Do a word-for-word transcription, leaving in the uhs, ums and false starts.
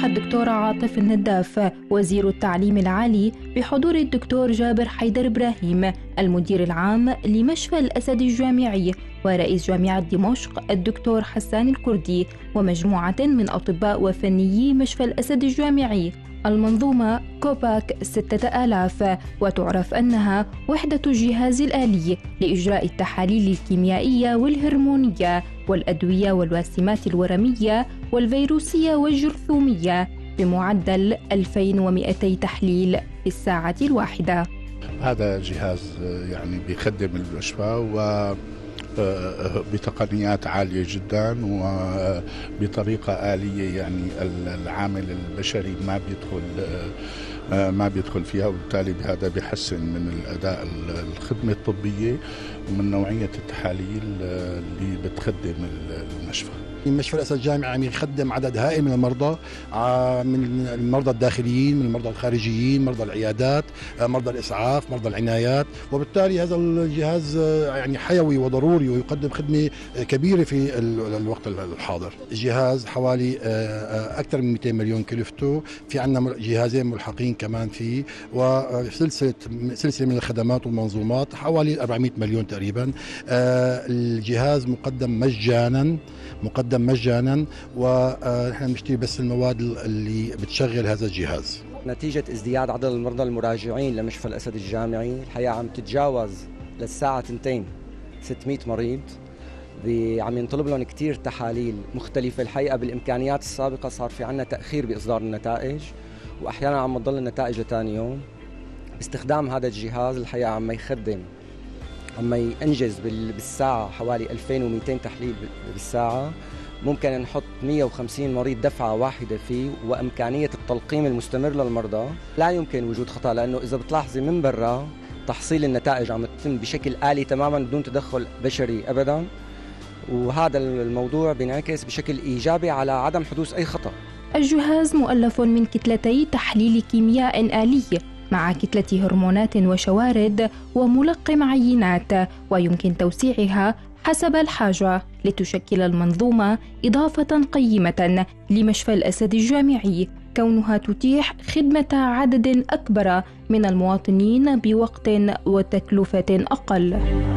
صرح الدكتور عاطف النداف وزير التعليم العالي بحضور الدكتور جابر حيدر إبراهيم المدير العام لمشفى الأسد الجامعي ورئيس جامعة دمشق الدكتور حسان الكردي ومجموعة من أطباء وفنيي مشفى الأسد الجامعي المنظومة كوباك ستة آلاف، وتعرف أنها وحدة الجهاز الآلي لإجراء التحاليل الكيميائية والهرمونية والأدوية والواسمات الورمية والفيروسية والجرثومية بمعدل ألفين ومئتي تحليل في الساعة الواحدة. هذا جهاز يعني بيخدم المشفى و بتقنيات عالية جدا وبطريقة آلية، يعني العامل البشري ما بيدخل ما بيدخل فيها، وبالتالي بهذا بيحسن من الأداء الخدمة الطبية ومن نوعية التحاليل اللي بتخدم المشفى. مشفى الأسد الجامعي عم يخدم عدد هائل من المرضى، من المرضى الداخليين، من المرضى الخارجيين، مرضى العيادات، مرضى الإسعاف، مرضى العنايات، وبالتالي هذا الجهاز يعني حيوي وضروري ويقدم خدمة كبيرة في الوقت الحاضر. الجهاز حوالي أكثر من مئتين مليون كلفته، في عندنا جهازين ملحقين كمان فيه، وسلسلة سلسلة من الخدمات والمنظومات حوالي أربعمئة مليون تقريبا. الجهاز مقدم مجانا مقدم مجانا ونحن بنشتري بس المواد اللي بتشغل هذا الجهاز. نتيجة ازدياد عدد المرضى المراجعين لمشفى الأسد الجامعي، الحقيقة عم تتجاوز للساعة اثنتين ستمئة مريض، عم ينطلب لهم كتير تحاليل مختلفة. الحقيقة بالإمكانيات السابقة صار في عنا تأخير بإصدار النتائج، وأحيانا عم تضل النتائج لتاني يوم. باستخدام هذا الجهاز الحقيقة عم يخدم عم ينجز بالساعة حوالي ألفين ومئتين تحليل بالساعة. ممكن نحط مئة وخمسين مريض دفعة واحدة فيه، وإمكانية التلقيم المستمر للمرضى. لا يمكن وجود خطأ، لأنه إذا بتلاحظي من برا تحصيل النتائج عم يتم بشكل آلي تماما بدون تدخل بشري أبدا، وهذا الموضوع بينعكس بشكل إيجابي على عدم حدوث أي خطأ. الجهاز مؤلف من كتلتي تحليل كيمياء آلي مع كتلة هرمونات وشوارد وملقم عينات، ويمكن توسيعها حسب الحاجة لتشكل المنظومة إضافة قيمة لمشفى الأسد الجامعي، كونها تتيح خدمة عدد أكبر من المواطنين بوقت وتكلفة أقل.